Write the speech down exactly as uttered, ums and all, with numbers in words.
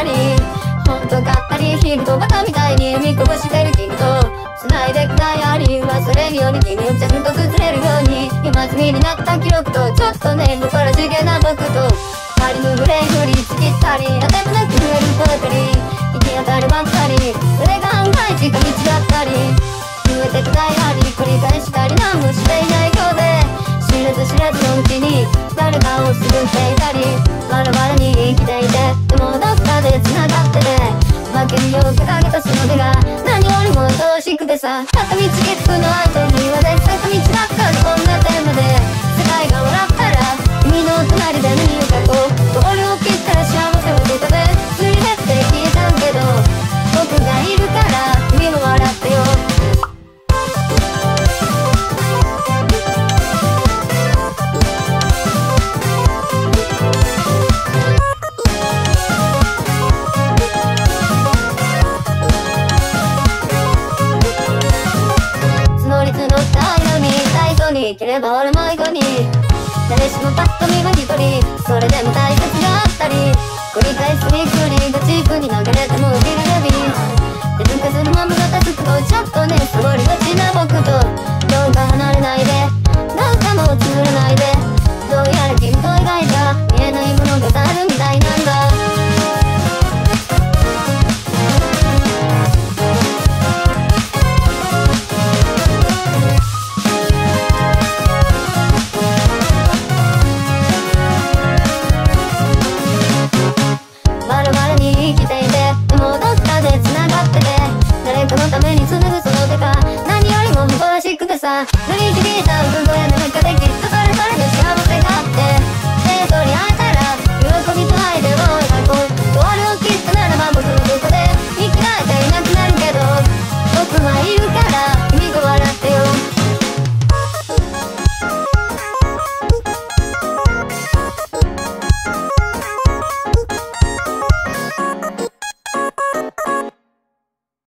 り本当かったりヒルとバカみたいに見こぼしてる君と繋いでくないあり忘れるように君をちゃんと崩れるように今積みになった記録とちょっとね残らしげな僕と仮のグレー振りつきったりあてもなく増えるポエトリー行き当たりばっかりそれが案外近道だったり増えてくないあり繰り返したり何もしていないようで知らず知らずのうちに誰かを救っていたりバラバラに生きていてでもどっかで繋がってて負けるよう掲げたその手が何よりも愛おしくてさ片道結くの愛と言われ坂道ばっかりこんなテーマで世界が笑ったら君の隣で何を書こう通りを切ったら幸せはどこですり減って消えちゃうけど僕がいるから君も笑ってよ生きれば俺も一個に誰しもパッと見は一人それでも大切があったり繰り返すびっくりがチープに流れても起きるレビー手抜かずのままがたつくとちょっとねサボりがちな僕とどうか離れないでなんかもうつぶれないでどうやら君と描いた見えないものがあるみたいなんだそのために紡ぐその手が何よりも誇らしくてさ塗りひびいた運動や何かできる